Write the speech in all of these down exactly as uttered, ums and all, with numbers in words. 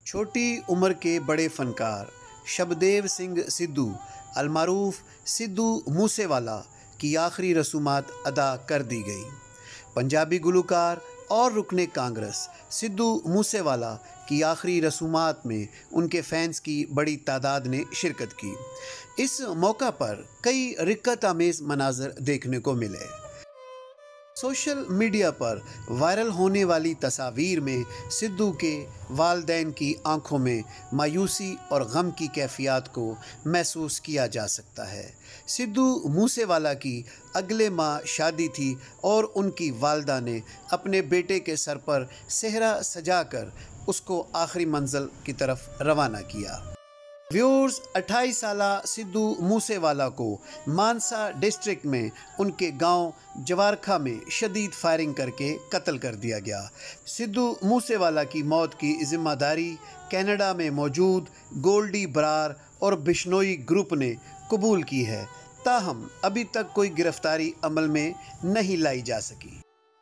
छोटी उम्र के बड़े फनकार शबदेव सिंह सिद्धू अलमारूफ सिद्धू मूसेवाला की आखिरी रसूमात अदा कर दी गई। पंजाबी गुलकार और रुकने कांग्रेस सिद्धू मूसेवाला की आखिरी रसूमात में उनके फैंस की बड़ी तादाद ने शिरकत की। इस मौका पर कई रिक्कत आमेज़ मनाज़र देखने को मिले। सोशल मीडिया पर वायरल होने वाली तस्वीर में सिद्धू के वालिदैन की आंखों में मायूसी और गम की कैफियत को महसूस किया जा सकता है। सिद्धू मूसेवाला की अगले माह शादी थी और उनकी वालदा ने अपने बेटे के सर पर सेहरा सजाकर उसको आखिरी मंजिल की तरफ रवाना किया। व्यूअर्स, अट्ठाईस साला सिद्धू मूसेवाला को मानसा डिस्ट्रिक्ट में उनके गांव जवारखा में शदीद फायरिंग करके कत्ल कर दिया गया। सिद्धू मूसेवाला की मौत की जिम्मेदारी कनाडा में मौजूद गोल्डी बरार और बिश्नोई ग्रुप ने कबूल की है, ताहम अभी तक कोई गिरफ्तारी अमल में नहीं लाई जा सकी।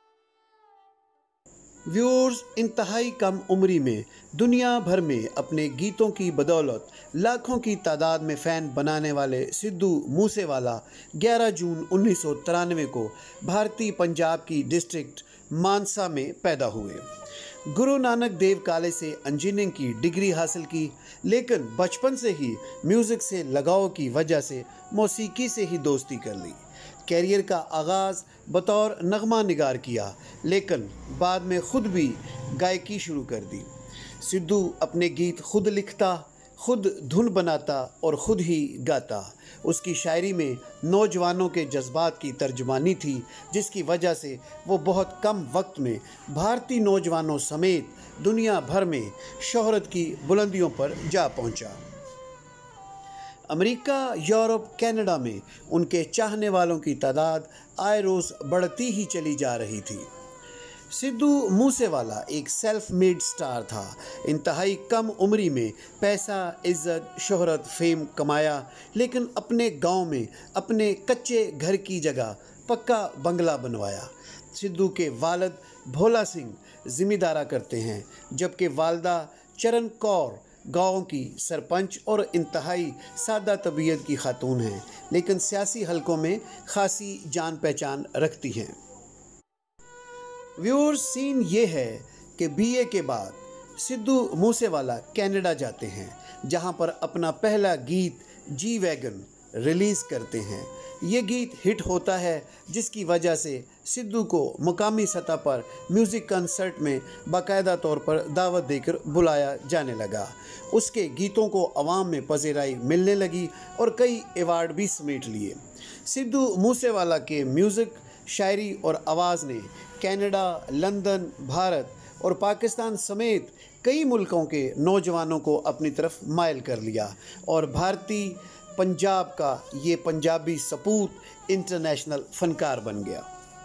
व्यूअर्स, इंतहाई कम उम्री में दुनिया भर में अपने गीतों की बदौलत लाखों की तादाद में फ़ैन बनाने वाले सिद्धू मूसेवाला ग्यारह जून उन्नीस सौ तिरानवे को भारतीय पंजाब की डिस्ट्रिक्ट मानसा में पैदा हुए। गुरु नानक देव कॉलेज से इंजीनियरिंग की डिग्री हासिल की, लेकिन बचपन से ही म्यूज़िक से लगाव की वजह से मौसीकी से ही दोस्ती कर ली। कैरियर का आगाज़ बतौर नगमा निगार किया, लेकिन बाद में ख़ुद भी गायकी शुरू कर दी। सिद्धू अपने गीत खुद लिखता, खुद धुन बनाता और ख़ुद ही गाता। उसकी शायरी में नौजवानों के जज्बात की तर्जुमानी थी, जिसकी वजह से वो बहुत कम वक्त में भारतीय नौजवानों समेत दुनिया भर में शोहरत की बुलंदियों पर जा पहुंचा। अमेरिका, यूरोप, कनाडा में उनके चाहने वालों की तादाद आए रोज़ बढ़ती ही चली जा रही थी। सिद्धू मूसेवाला एक सेल्फ मेड स्टार था। इंतहाई कम उम्री में पैसा, इज़्ज़त, शोहरत, फेम कमाया, लेकिन अपने गांव में अपने कच्चे घर की जगह पक्का बंगला बनवाया। सिद्धू के वालिद भोला सिंह ज़िम्मेदारा करते हैं, जबकि वालदा चरण कौर गाँव की सरपंच और इंतहाई सादा तबीयत की खातून हैं, लेकिन सियासी हलकों में खासी जान पहचान रखती हैं। व्यूअर्स, सीन ये है कि बीए के बाद सिद्धू मूसेवाला कनाडा जाते हैं, जहां पर अपना पहला गीत जी वैगन रिलीज़ करते हैं। ये गीत हिट होता है, जिसकी वजह से सिद्धू को मुकामी सतह पर म्यूज़िक कंसर्ट में बाकायदा तौर पर दावत देकर बुलाया जाने लगा। उसके गीतों को अवाम में पज़ीराई मिलने लगी और कई अवार्ड भी समेट लिए। सिद्धू मूसेवाला के म्यूज़िक, शायरी और आवाज़ ने कनाडा, लंदन, भारत और पाकिस्तान समेत कई मुल्कों के नौजवानों को अपनी तरफ मायल कर लिया और भारतीय पंजाब का ये पंजाबी सपूत इंटरनेशनल फनकार बन गया।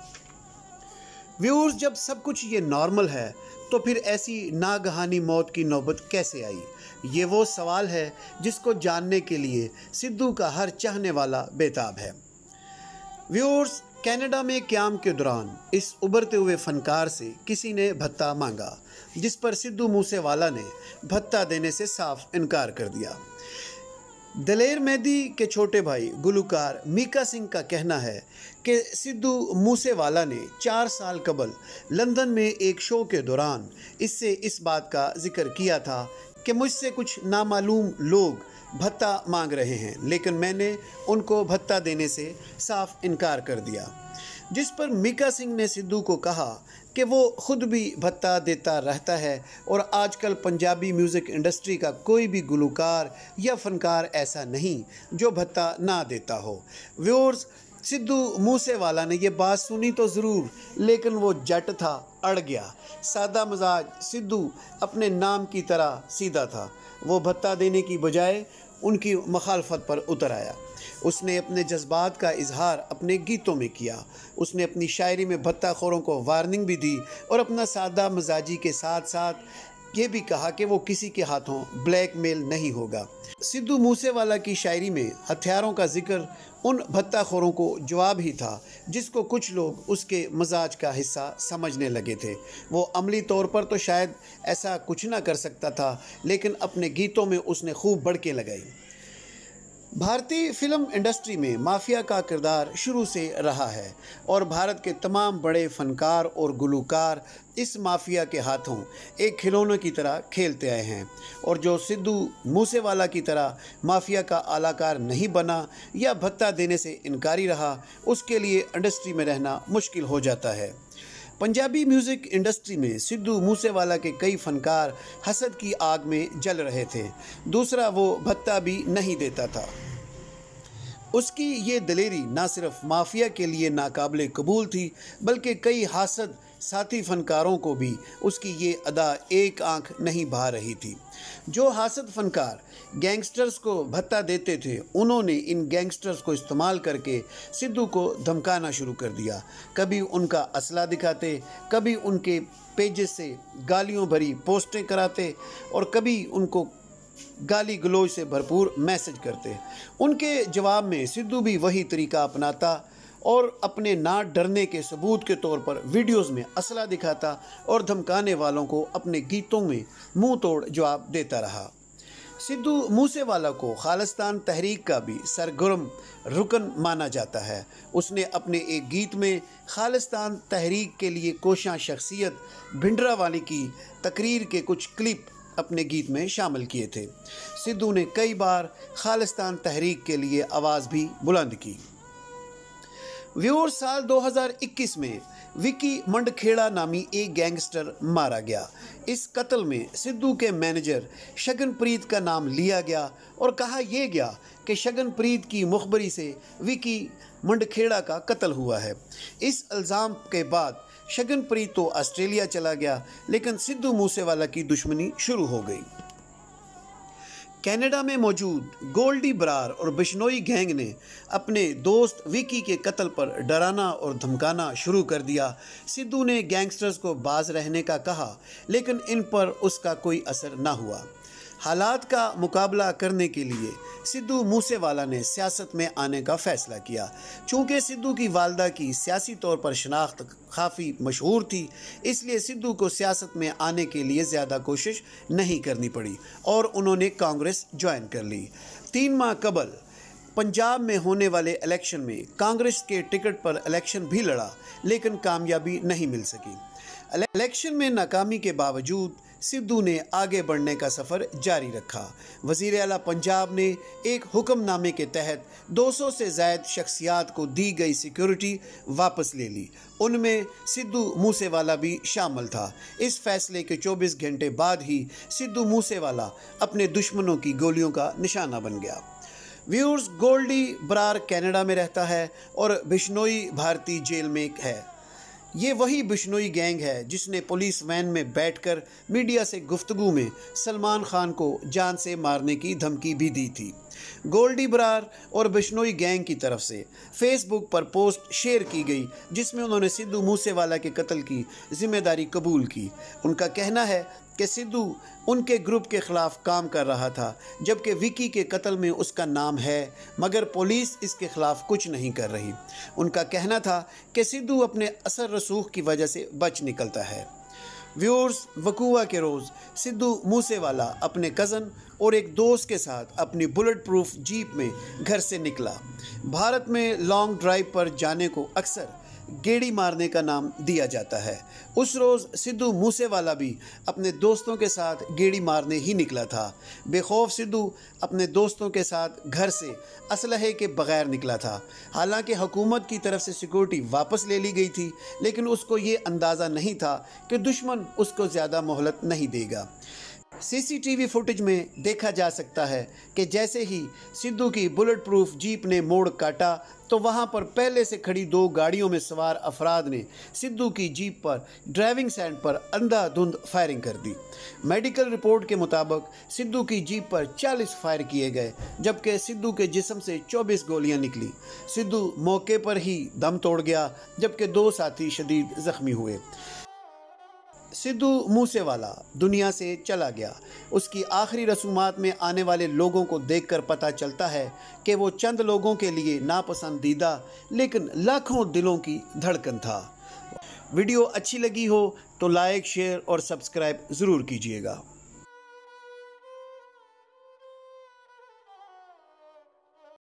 व्यूअर्स, जब सब कुछ ये नॉर्मल है तो फिर ऐसी नागहानी मौत की नौबत कैसे आई? ये वो सवाल है जिसको जानने के लिए सिद्धू का हर चाहने वाला बेताब है। व्यूअर्स, कनाडा में क़याम के दौरान इस उभरते हुए फनकार से किसी ने भत्ता मांगा, जिस पर सिद्धू मूसेवाला ने भत्ता देने से साफ इनकार कर दिया। दलेर मेहदी के छोटे भाई गुलकार मीका सिंह का कहना है कि सिद्धू मूसेवाला ने चार साल कबल लंदन में एक शो के दौरान इससे इस बात का जिक्र किया था कि मुझसे कुछ नामालूम लोग भत्ता मांग रहे हैं, लेकिन मैंने उनको भत्ता देने से साफ इनकार कर दिया। जिस पर मीका सिंह ने सिद्धू को कहा कि वो ख़ुद भी भत्ता देता रहता है और आजकल पंजाबी म्यूज़िक इंडस्ट्री का कोई भी गुलकार या फ़नकार ऐसा नहीं जो भत्ता ना देता हो। व्यूअर्स, सिद्धू मूसेवाला ने ये बात सुनी तो ज़रूर, लेकिन वो जट था, अड़ गया। सादा मजाज सिद्धू अपने नाम की तरह सीधा था। वो भत्ता देने की बजाय उनकी मुखालफत पर उतर आया। उसने अपने जज्बात का इजहार अपने गीतों में किया। उसने अपनी शायरी में भत्ताखोरों को वार्निंग भी दी और अपना सादा मजाजी के साथ साथ ये भी कहा कि वो किसी के हाथों ब्लैकमेल नहीं होगा। सिद्धू मूसेवाला की शायरी में हथियारों का जिक्र उन भत्ताखोरों को जवाब ही था जिसको कुछ लोग उसके मजाज का हिस्सा समझने लगे थे। वो अमली तौर पर तो शायद ऐसा कुछ ना कर सकता था, लेकिन अपने गीतों में उसने खूब बढ़के लगाई। भारतीय फिल्म इंडस्ट्री में माफिया का किरदार शुरू से रहा है और भारत के तमाम बड़े फनकार और गुलूकार इस माफिया के हाथों एक खिलौने की तरह खेलते आए हैं, और जो सिद्धू मूसेवाला की तरह माफिया का आलाकार नहीं बना या भत्ता देने से इनकारी रहा, उसके लिए इंडस्ट्री में रहना मुश्किल हो जाता है। पंजाबी म्यूज़िक इंडस्ट्री में सिद्धू मूसेवाला के कई फनकार हसद की आग में जल रहे थे। दूसरा, वो भत्ता भी नहीं देता था। उसकी ये दलेरी ना सिर्फ माफिया के लिए नाकाबिले कबूल थी, बल्कि कई हासद साथी फनकारों को भी उसकी ये अदा एक आंख नहीं भा रही थी। जो हासद फनकार गैंगस्टर्स को भत्ता देते थे, उन्होंने इन गैंगस्टर्स को इस्तेमाल करके सिद्धू को धमकाना शुरू कर दिया। कभी उनका असला दिखाते, कभी उनके पेजेस से गालियों भरी पोस्टें कराते और कभी उनको गाली गलौज से भरपूर मैसेज करते। उनके जवाब में सिद्धू भी वही तरीका अपनाता और अपने ना डरने के सबूत के तौर पर वीडियोस में असला दिखाता और धमकाने वालों को अपने गीतों में मुंह तोड़ जवाब देता रहा। सिद्धू मूसेवाला को खालिस्तान तहरीक का भी सरगर्म रुकन माना जाता है। उसने अपने एक गीत में खालिस्तान तहरीक के लिए कोशां शख्सियत भिंडरावाली की तकरीर के कुछ क्लिप अपने गीत में शामिल किए थे। सिद्धू ने कई बार खालिस्तान तहरीक के लिए आवाज़ भी बुलंद की। व्यूअर्स, साल दो हज़ार इक्कीस में विकी मंडखेड़ा नामी एक गैंगस्टर मारा गया। इस कत्ल में सिद्धू के मैनेजर शगनप्रीत का नाम लिया गया और कहा यह गया कि शगनप्रीत की मुखबरी से विकी मंडखेड़ा का कत्ल हुआ है। इस इल्ज़ाम के बाद शगनप्रीत तो ऑस्ट्रेलिया चला गया, लेकिन सिद्धू मूसेवाला की दुश्मनी शुरू हो गई। कनाडा में मौजूद गोल्डी बरार और बिश्नोई गैंग ने अपने दोस्त विकी के कत्ल पर डराना और धमकाना शुरू कर दिया। सिद्धू ने गैंगस्टर्स को बाज रहने का कहा, लेकिन इन पर उसका कोई असर न हुआ। हालात का मुकाबला करने के लिए सिद्धू मूसेवाला ने सियासत में आने का फ़ैसला किया। चूँकि सिद्धू की वालदा की सियासी तौर पर शनाख्त काफ़ी मशहूर थी, इसलिए सिद्धू को सियासत में आने के लिए ज़्यादा कोशिश नहीं करनी पड़ी और उन्होंने कांग्रेस ज्वाइन कर ली। तीन माह कबल पंजाब में होने वाले इलेक्शन में कांग्रेस के टिकट पर इलेक्शन भी लड़ा, लेकिन कामयाबी नहीं मिल सकी। इलेक्शन में नाकामी के बावजूद सिद्धू ने आगे बढ़ने का सफ़र जारी रखा। वज़ीर आला पंजाब ने एक हुक्मनामे के तहत दो सौ से ज़ायद शख्सियात को दी गई सिक्योरिटी वापस ले ली। उनमें सिद्धू मूसेवाला भी शामिल था। इस फैसले के चौबीस घंटे बाद ही सिद्धू मूसेवाला अपने दुश्मनों की गोलियों का निशाना बन गया। व्यूअर्स, गोल्डी बरार कनाडा में रहता है और बिश्नोई भारतीय जेल में है। ये वही बिश्नोई गैंग है जिसने पुलिस वैन में बैठकर मीडिया से गुफ्तगू में सलमान खान को जान से मारने की धमकी भी दी थी। गोल्डी बरार और बिश्नोई गैंग की तरफ से फेसबुक पर पोस्ट शेयर की गई जिसमें उन्होंने सिद्धू मूसेवाला के कत्ल की जिम्मेदारी कबूल की। उनका कहना है कि सिद्धू उनके ग्रुप के ख़िलाफ़ काम कर रहा था, जबकि विकी के कत्ल में उसका नाम है, मगर पुलिस इसके ख़िलाफ़ कुछ नहीं कर रही। उनका कहना था कि सिद्धू अपने असर रसूख की वजह से बच निकलता है। व्यूअर्स, वकूआ के रोज़ सिद्धू मूसेवाला अपने कज़न और एक दोस्त के साथ अपनी बुलेट प्रूफ जीप में घर से निकला। भारत में लॉन्ग ड्राइव पर जाने को अक्सर गेड़ी मारने का नाम दिया जाता है। उस रोज़ सिद्धू मूसेवाला भी अपने दोस्तों के साथ गेड़ी मारने ही निकला था। बेखौफ सिद्धू अपने दोस्तों के साथ घर से असलहे के बगैर निकला था। हालांकि हुकूमत की तरफ से सिक्योरिटी वापस ले ली गई थी, लेकिन उसको ये अंदाज़ा नहीं था कि दुश्मन उसको ज़्यादा मोहलत नहीं देगा। सीसीटीवी फुटेज में देखा जा सकता है कि जैसे ही सिद्धू की बुलेट प्रूफ जीप ने मोड़ काटा तो वहां पर पहले से खड़ी दो गाड़ियों में सवार अफराद ने सिद्धू की जीप पर ड्राइविंग साइड पर अंधाधुंध फायरिंग कर दी। मेडिकल रिपोर्ट के मुताबिक सिद्धू की जीप पर चालीस फायर किए गए, जबकि सिद्धू के जिस्म से चौबीस गोलियां निकली। सिद्धू मौके पर ही दम तोड़ गया, जबकि दो साथी शदीद जख्मी हुए। सिद्धू मूसेवाला दुनिया से चला गया। उसकी आखिरी रसूमात में आने वाले लोगों को देखकर पता चलता है कि वो चंद लोगों के लिए नापसंदीदा लेकिन लाखों दिलों की धड़कन था। वीडियो अच्छी लगी हो तो लाइक, शेयर और सब्सक्राइब ज़रूर कीजिएगा।